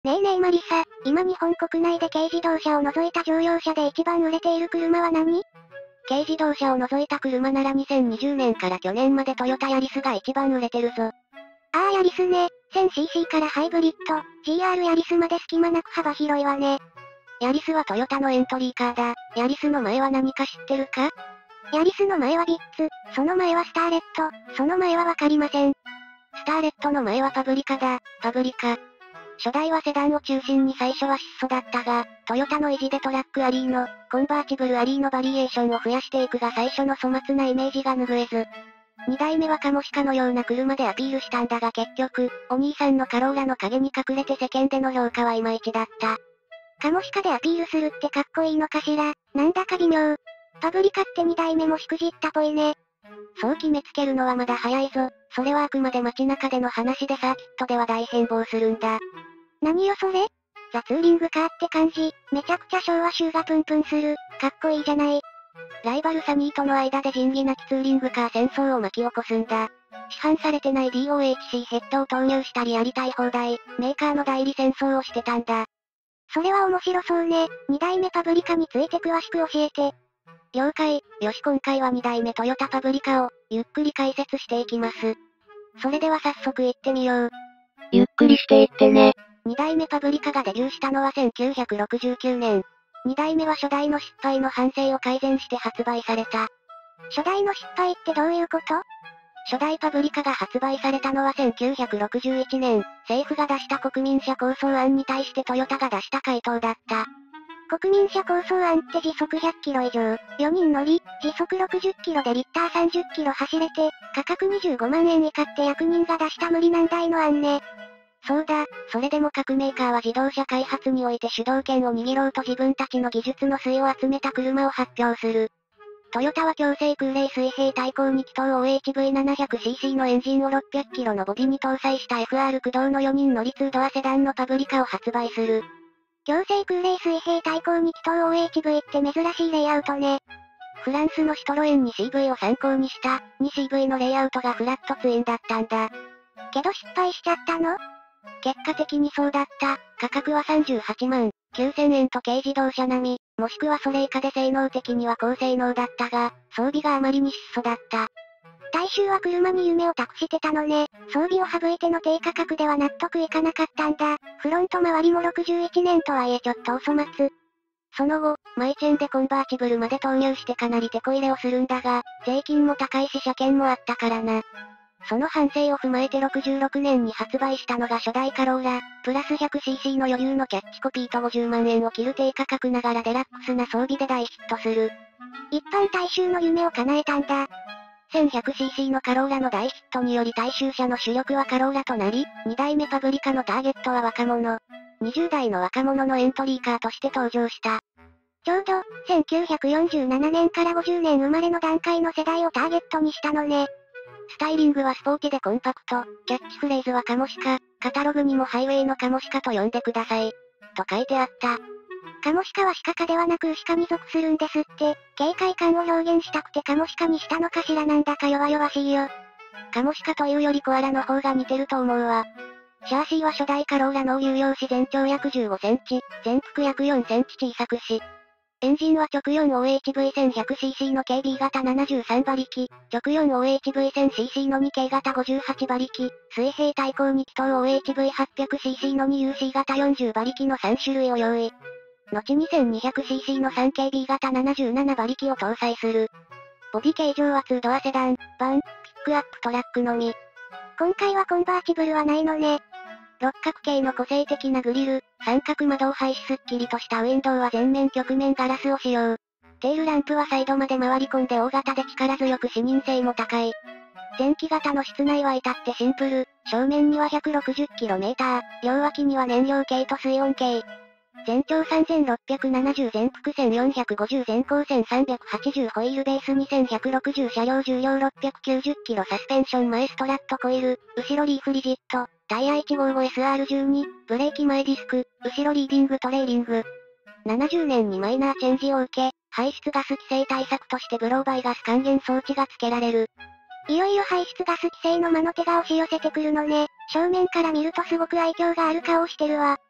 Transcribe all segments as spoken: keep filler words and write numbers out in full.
ねえねえマリサ、今日本国内で軽自動車を除いた乗用車で一番売れている車は何？ 軽自動車を除いた車ならにせんにじゅうねんから去年までトヨタヤリスが一番売れてるぞ。 ああヤリスね、せんシーシー からハイブリッド、ジーアール ヤリスまで隙間なく幅広いわね。 ヤリスはトヨタのエントリーカーだ。ヤリスの前は何か知ってるか？ ヤリスの前はビッツ、その前はスターレット、その前はわかりません。 スターレットの前はパブリカだ、パブリカ。初代はセダンを中心に最初は質素だったが、トヨタの意地でトラックアリーノ、コンバーチブルアリーのバリエーションを増やしていくが最初の粗末なイメージが拭えず。二代目はカモシカのような車でアピールしたんだが結局、お兄さんのカローラの影に隠れて世間での評価はいまいちだった。 カモシカでアピールするってかっこいいのかしら、なんだか微妙。パブリカって二代目もしくじったっぽいね。 そう決めつけるのはまだ早いぞ。それはあくまで街中での話でサーキットでは大変貌するんだ。 何よそれ？ザ・ツーリングカーって感じ、めちゃくちゃ昭和臭がプンプンする、かっこいいじゃない。 ライバルサニーとの間で仁義なきツーリングカー戦争を巻き起こすんだ。市販されてない ディーオーエイチシー ヘッドを投入したりやりたい放題、メーカーの代理戦争をしてたんだ。 それは面白そうね。二代目パブリカについて詳しく教えて。 了解。よし今回は二代目トヨタパブリカを、ゆっくり解説していきます。それでは早速行ってみよう。 ゆっくりしていってね。 二代目パブリカがデビューしたのはせんきゅうひゃくろくじゅうきゅうねん。二代目は初代の失敗の反省を改善して発売された。 初代の失敗ってどういうこと？ 初代パブリカが発売されたのはせんきゅうひゃくろくじゅういちねん、政府が出した国民車構想案に対してトヨタが出した回答だった。 国民車構想案って時速ひゃっキロ以上、よにん乗り、時速ろくじゅっキロでリッターさんじゅっキロ走れて、価格にじゅうごまんえん以下って役人が出した無理難題の案ね。 そうだ、それでも各メーカーは自動車開発において主導権を握ろうと自分たちの技術の粋を集めた車を発表する。トヨタは強制空冷水平対向に気筒 オーエイチブイななひゃくシーシー のエンジンをろっぴゃくキロのボディに搭載した エフアール 駆動のよにん乗りツードアセダンのパブリカを発売する。 強制空冷水平対向に気筒 オーエイチブイ って珍しいレイアウトね。 フランスのシトロエン にシーブイ を参考にした にシーブイ のレイアウトがフラットツインだったんだ。 けど失敗しちゃったの？ 結果的にそうだった。価格はさんじゅうはちまんきゅうせんえんと軽自動車並み、もしくはそれ以下で性能的には高性能だったが、装備があまりに質素だった。 大衆は車に夢を託してたのね。装備を省いての低価格では納得いかなかったんだ。フロント周りもろくじゅういちねんとはいえちょっとお粗末。 その後、マイチェンでコンバーチブルまで投入してかなり手こ入れをするんだが、税金も高いし車検もあったからな。その反省を踏まえてろくじゅうろくねんに発売したのが初代カローラ、プラス ひゃくシーシー の余裕のキャッチコピーとごじゅうまんえんを切る低価格ながらデラックスな装備で大ヒットする。 一般大衆の夢を叶えたんだ。 せんひゃくシーシー のカローラの大ヒットにより大衆車の主力はカローラとなり、に代目パブリカのターゲットは若者。にじゅう代の若者のエントリーカーとして登場した。 ちょうど、せんきゅうひゃくよんじゅうななねんからごじゅうねん生まれの段階の世代をターゲットにしたのね。 スタイリングはスポーティでコンパクト、キャッチフレーズはカモシカ、カタログにもハイウェイのカモシカと呼んでください。と書いてあった。 カモシカはシカ科ではなくウシ科に属するんですって、警戒感を表現したくてカモシカにしたのかしらなんだか弱々しいよ。 カモシカというよりコアラの方が似てると思うわ。シャーシーは初代カローラの有用し全長約じゅうごセンチ、全幅約よんセンチ小さくし、エンジンは直 よんオーエイチブイせんひゃくシーシー の ケービー 型ななじゅうさん馬力、直 よんオーエイチブイせんシーシー の にケー 型ごじゅうはち馬力、水平対向に気筒 オーエイチブイはっぴゃくシーシー の にユーシー 型よんじゅう馬力のさん種類を用意。後 にせんにひゃくシーシー の さんケービー 型ななじゅうなな馬力を搭載する。ボディ形状はツードアセダン、バン、ピックアップトラックのみ。 今回はコンバーチブルはないのね。 六角形の個性的なグリル、三角窓を配しすっきりとしたウィンドウは全面曲面ガラスを使用。テールランプはサイドまで回り込んで大型で力強く視認性も高い。前期型の室内は至ってシンプル、正面には ひゃくろくじゅっキロメーター、両脇には燃料系と水温計。全長さんぜんろっぴゃくななじゅう全幅せんよんひゃくごじゅう全高せんさんびゃくはちじゅうホイールベースにせんひゃくろくじゅう車両重量ろっぴゃくきゅうじゅっキロサスペンション前ストラットコイル、後ろリーフリジット、タイヤ いちごごエスアールじゅうに、ブレーキ前ディスク、後ろリーディングトレーリング。ななじゅうねんにマイナーチェンジを受け、排出ガス規制対策としてブローバイガス還元装置が付けられる。 いよいよ排出ガス規制の魔の手が押し寄せてくるのね。正面から見るとすごく愛嬌がある顔をしてるわ。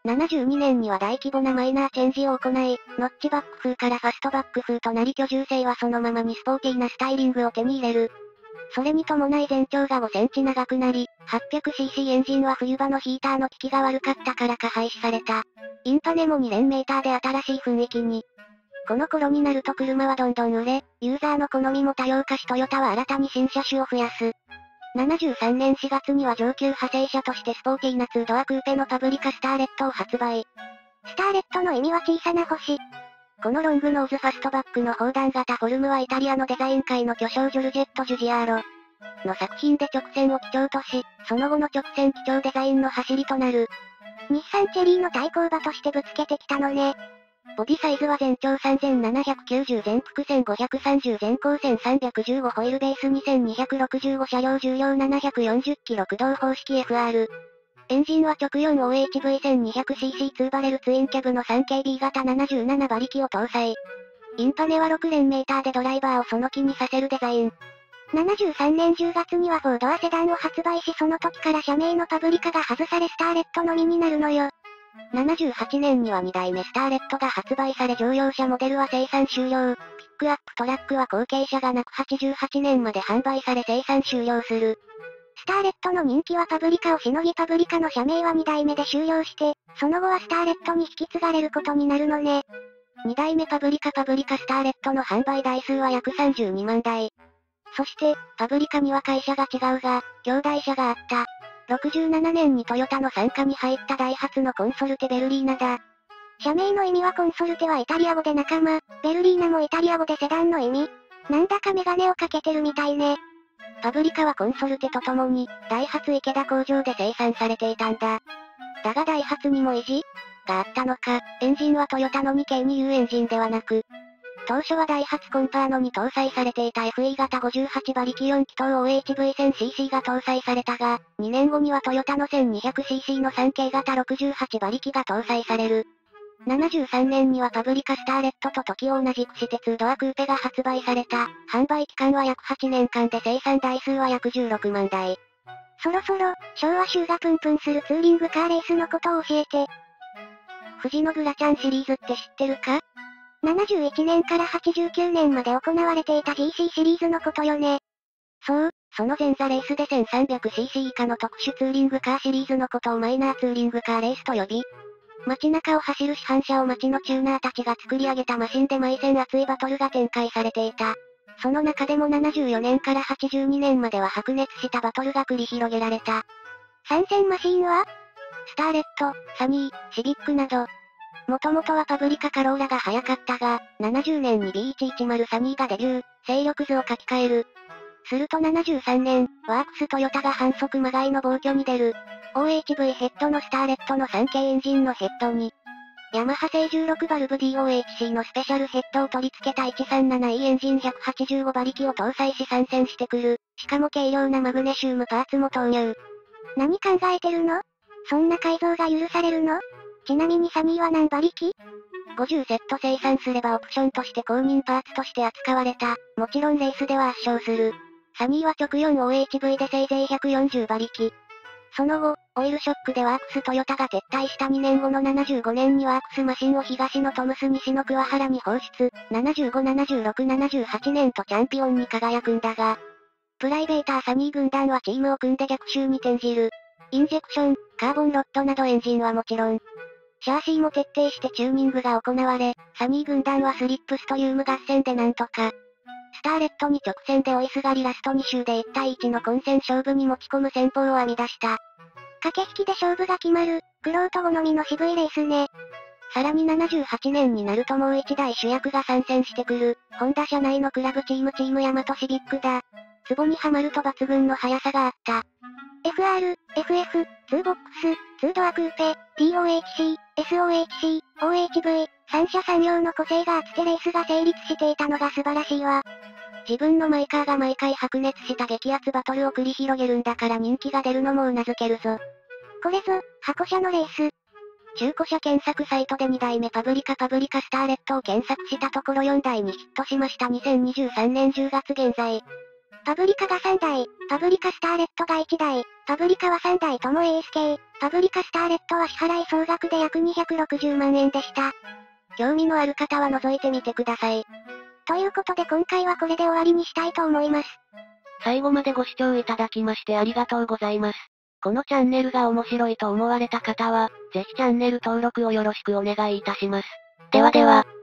ななじゅうにねんには大規模なマイナーチェンジを行い、ノッチバック風からファストバック風となり居住性はそのままにスポーティーなスタイリングを手に入れる。それに伴い全長がごセンチ長くなり、はっぴゃくシーシー エンジンは冬場のヒーターの効きが悪かったからか廃止された。インパネもに連メーターで新しい雰囲気に。この頃になると車はどんどん売れ、ユーザーの好みも多様化しトヨタは新たに新車種を増やす。ななじゅうさんねんしがつには上級派生車としてスポーティーなツードアクーペのパブリカスターレットを発売。 スターレットの意味は小さな星。 このロングノーズファストバックの砲弾型フォルムはイタリアのデザイン界の巨匠ジョルジェット・ジュジアーロの作品で直線を基調とし、その後の直線基調デザインの走りとなる。 日産チェリーの対抗馬としてぶつけてきたのね。 ボディサイズは全長さんぜんななひゃくきゅうじゅう全幅せんごひゃくさんじゅう全高せんさんびゃくじゅうごホイールベースにせんにひゃくろくじゅうご車両重量ななひゃくよんじゅっキロ駆動方式 エフアール。エンジンは直 よんオーエイチブイせんにひゃくシーシーツー バレルツインキャブの スリーケービー 型ななじゅうなな馬力を搭載。インパネはろく連メーターでドライバーをその気にさせるデザイン。 ななじゅうさんねんじゅうがつにはフォードはセダンを発売しその時から社名のパブリカが外されスターレットのみになるのよ。 ななじゅうはちねんにはに代目スターレットが発売され乗用車モデルは生産終了。ピックアップトラックは後継車がなくはちじゅうはちねんまで販売され生産終了する。 スターレットの人気はパブリカをしのぎパブリカの社名はに代目で終了して、その後はスターレットに引き継がれることになるのね。 に代目パブリカパブリカスターレットの販売台数は約さんじゅうにまんだい。そして、パブリカには会社が違うが、兄弟車があった。ろくじゅうななねんにトヨタの傘下に入ったダイハツのコンソルテベルリーナだ。 社名の意味はコンソルテはイタリア語で仲間、ベルリーナもイタリア語でセダンの意味。なんだかメガネをかけてるみたいね。 パブリカはコンソルテと共に、ダイハツ池田工場で生産されていたんだ。だがダイハツにも意地があったのか、エンジンはトヨタの にケーにユー エンジンではなく、当初はダイハツコンパーノに搭載されていた エフイー 型ごじゅうはち馬力よん気筒 オーエイチブイせんシーシー が搭載されたが、にねんごにはトヨタの せんにひゃくシーシー の スリーケー 型ろくじゅうはち馬力が搭載される。ななじゅうさんねんにはパブリカスターレットと時を同じくしてツードアクーペが発売された。販売期間は約はちねんかんで生産台数は約じゅうろくまんだい。 そろそろ、昭和臭がプンプンするツーリングカーレースのことを教えて。 富士のブラちゃんシリーズって知ってるか？ ななじゅういちねんからはちじゅうきゅうねんまで行われていた ジーシー シリーズのことよね。 そう、その前座レースで せんさんびゃくシーシー 以下の特殊ツーリングカーシリーズのことをマイナーツーリングカーレースと呼び、街中を走る市販車を街のチューナーたちが作り上げたマシンで毎戦熱いバトルが展開されていた。その中でもななじゅうよねんからはちじゅうにねんまでは白熱したバトルが繰り広げられた。 参戦マシンはスターレット、サニー、シビックなど。もともとはパブリカカローラが早かったが、ななじゅうねんに ビーいちいちまる サニーがデビュー、勢力図を書き換える。するとななじゅうさんねん、ワークストヨタが反則まがいの暴挙に出る。オーエイチブイ ヘッドのスターレットの スリーケー エンジンのヘッドに、ヤマハ製じゅうろくバルブ ディーオーエイチシー のスペシャルヘッドを取り付けた いちさんななイー エンジンひゃくはちじゅうご馬力を搭載し参戦してくる。しかも軽量なマグネシウムパーツも投入。 何考えてるの？そんな改造が許されるの？ちなみにサニーは何馬力？ ごじゅうセット生産すればオプションとして公認パーツとして扱われた。もちろんレースでは圧勝する。サニーは直 よんオーエイチブイ でせいぜいひゃくよんじゅう馬力。その後、オイルショックでワークストヨタが撤退したにねんごのななじゅうごねんにワークスマシンを東のトムス西の桑原に放出。ななじゅうご、ななじゅうろく、ななじゅうはちねんとチャンピオンに輝くんだが、プライベーターサニー軍団はチームを組んで逆襲に転じる。インジェクション、カーボンロッドなどエンジンはもちろん、シャーシーも徹底してチューニングが行われ、サニー軍団はスリップストリウム合戦でなんとか、スターレットに直線で追いすがりラストに周でいち対いちの混戦勝負に持ち込む戦法を編み出した。 駆け引きで勝負が決まる、クロート好みの渋いレースね。 さらにななじゅうはちねんになるともう一台主役が参戦してくる、ホンダ社内のクラブチームチームヤマトシビックだ。ツボにはまると抜群の速さがあった。 エフアール、エフエフ、ツーボックス、ツードアクーペ、ティーオーエイチシー、エスオーエイチシー、オーエイチブイ、三者三様の個性があってレースが成立していたのが素晴らしいわ。 自分のマイカーが毎回白熱した激アツバトルを繰り広げるんだから人気が出るのも頷けるぞ。 これぞ、箱車のレース。 中古車検索サイトでに代目パブリカパブリカスターレットを検索したところよんだいにヒットしましたにせんにじゅうさんねんじゅうがつ現在。 パブリカがさんだい、パブリカスターレットがいちだい、パブリカはさんだいともエース系、パブリカスターレットは支払い総額で約にひゃくろくじゅうまんえんでした。 興味のある方は覗いてみてください。 ということで今回はこれで終わりにしたいと思います。 最後までご視聴いただきましてありがとうございます。このチャンネルが面白いと思われた方は、ぜひチャンネル登録をよろしくお願いいたします。 ではでは。